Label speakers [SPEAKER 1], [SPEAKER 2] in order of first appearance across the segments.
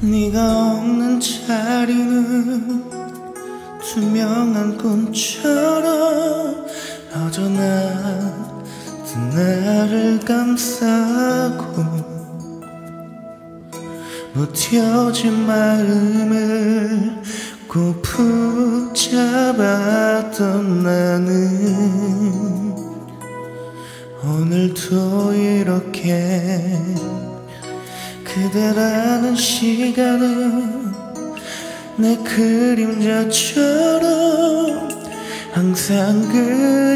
[SPEAKER 1] 네가 없는 자리는 투명한 꿈처럼 허전한 나를 감싸고 버텨진 마음을 꼭 붙잡았던 나는 오늘도 이렇게 그대라는 시간은 내 그림자처럼 항상 그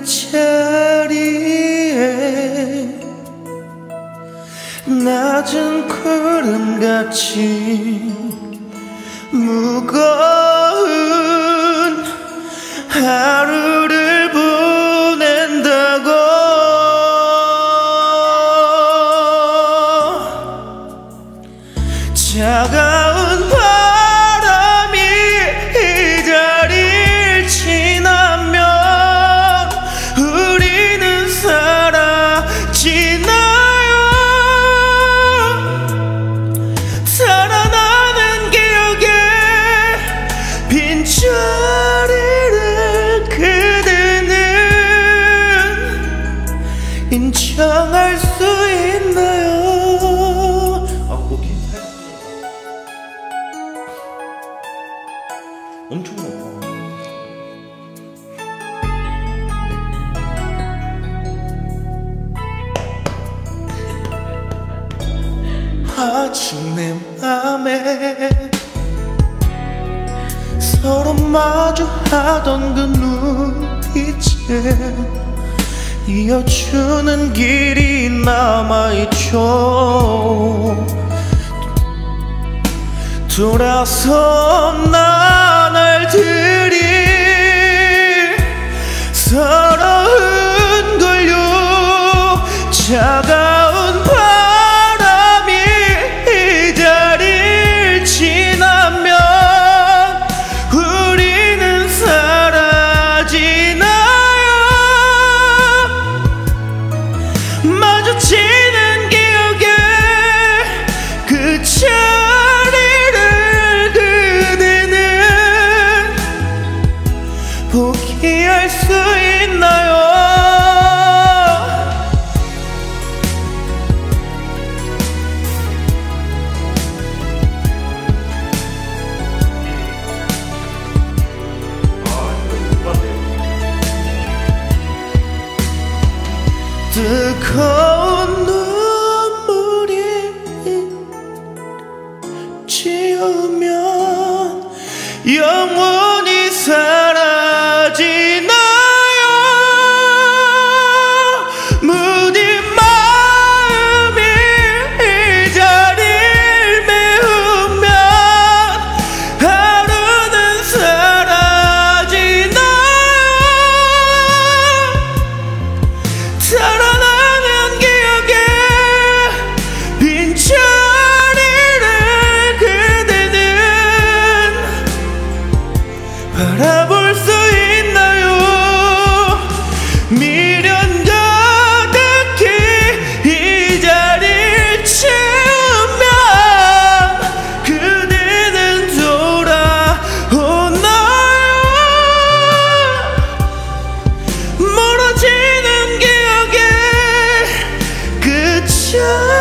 [SPEAKER 1] 자리에 낮은 구름같이 무거운 하루를 보낸다고. 차가운 바람이 이 자리를 지나면 우리는 사라지나요. 살아나는 기억에 빈자리를 그대는 인정할 수 있나요? 엄청 높아. 아직 내 맘에 서로 마주하던 그 눈빛에 이어주는 길이 남아있죠. 돌아선 날들이 서러운 걸요. 차가운 바람이 이 자리를 지나면 우리는 사라지나요. 마주치는 기억에 그 포기할 수 있나요? 뜨거운 눈물이 지우면 영원히 사라지나요. 무딘 마음이 이 자리를 메우면 하루는 사라지나요. 살아나는 기억에 빈자리를 그대는 바라볼 수 있나요? 미련 가득히 이 자리를 채우면 그대는 돌아오나요? 멀어지는 기억에 그